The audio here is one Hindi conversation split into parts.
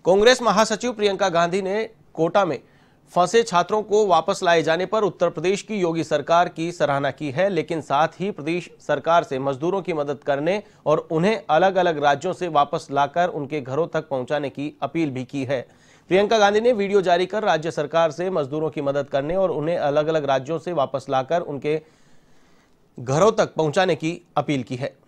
कांग्रेस महासचिव प्रियंका गांधी ने कोटा में फंसे छात्रों को वापस लाए जाने पर उत्तर प्रदेश की योगी सरकार की सराहना की है, लेकिन साथ ही प्रदेश सरकार से मजदूरों की मदद करने और उन्हें अलग अलग राज्यों से वापस लाकर उनके घरों तक पहुंचाने की अपील भी की है। प्रियंका गांधी ने वीडियो जारी कर राज्य सरकार से मजदूरों की मदद करने और उन्हें अलग अलग राज्यों से वापस लाकर उनके घरों तक पहुंचाने की अपील की है।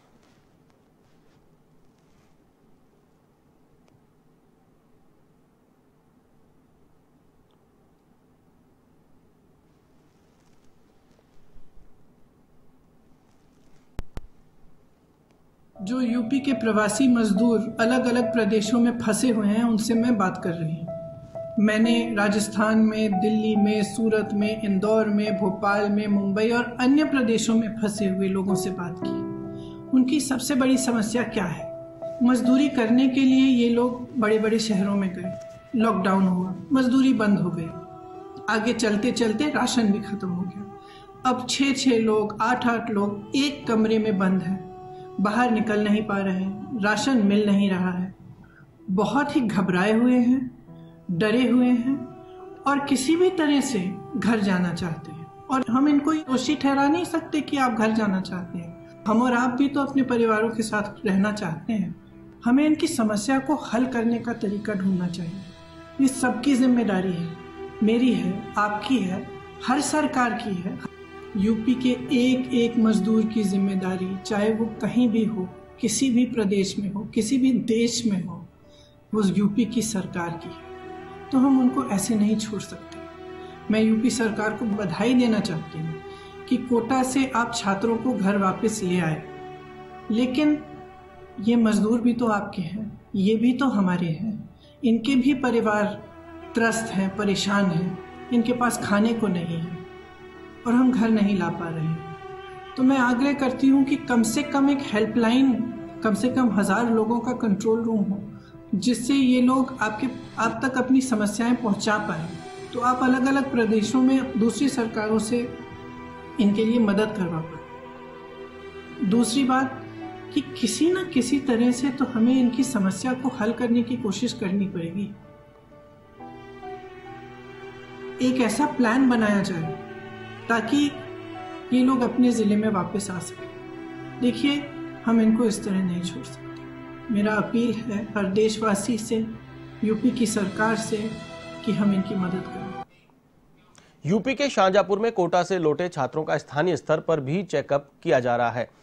जो यूपी के प्रवासी मजदूर अलग अलग प्रदेशों में फंसे हुए हैं उनसे मैं बात कर रही हूँ। मैंने राजस्थान में, दिल्ली में, सूरत में, इंदौर में, भोपाल में, मुंबई और अन्य प्रदेशों में फंसे हुए लोगों से बात की। उनकी सबसे बड़ी समस्या क्या है? मजदूरी करने के लिए ये लोग बड़े बड़े शहरों में गए, लॉकडाउन हुआ, मजदूरी बंद हो गई, आगे चलते चलते राशन भी खत्म हो गया। अब 6-6 लोग, 8-8 लोग एक कमरे में बंद हैं, बाहर निकल नहीं पा रहे हैं, राशन मिल नहीं रहा है, बहुत ही घबराए हुए हैं, डरे हुए हैं और किसी भी तरह से घर जाना चाहते हैं। और हम इनको दोषी ठहरा नहीं सकते कि आप घर जाना चाहते हैं। हम और आप भी तो अपने परिवारों के साथ रहना चाहते हैं। हमें इनकी समस्या को हल करने का तरीका ढूंढना चाहिए। ये सबकी जिम्मेदारी है, मेरी है, आपकी है, हर सरकार की है। यूपी के एक एक मजदूर की जिम्मेदारी, चाहे वो कहीं भी हो, किसी भी प्रदेश में हो, किसी भी देश में हो, वो यूपी की सरकार की है। तो हम उनको ऐसे नहीं छोड़ सकते। मैं यूपी सरकार को बधाई देना चाहती हूँ कि कोटा से आप छात्रों को घर वापस ले आए, लेकिन ये मजदूर भी तो आपके हैं, ये भी तो हमारे हैं। इनके भी परिवार त्रस्त हैं, परेशान हैं, इनके पास खाने को नहीं है और हम घर नहीं ला पा रहे हैं। तो मैं आग्रह करती हूँ कि कम से कम एक हेल्पलाइन, कम से कम 1000 लोगों का कंट्रोल रूम हो, जिससे ये लोग आप तक अपनी समस्याएं पहुँचा पाए। तो आप अलग अलग प्रदेशों में दूसरी सरकारों से इनके लिए मदद करवा पाए। दूसरी बात कि किसी न किसी तरह से तो हमें इनकी समस्या को हल करने की कोशिश करनी पड़ेगी। एक ऐसा प्लान बनाया जाए ताकि ये लोग अपने ज़िले में वापस आ सकें। देखिए, हम इनको इस तरह नहीं छोड़ सकते। मेरा अपील है हर देशवासी से, यूपी की सरकार से कि हम इनकी मदद करें। यूपी के शाहजहांपुर में कोटा से लौटे छात्रों का स्थानीय स्तर पर भी चेकअप किया जा रहा है।